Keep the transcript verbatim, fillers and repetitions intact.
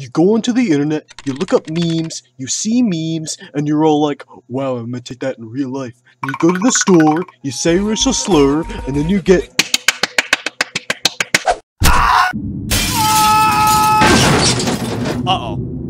You go onto the internet, you look up memes, you see memes, and you're all like, wow, I'm gonna take that in real life. And you go to the store, you say a racial slur, and then you get... Uh-oh.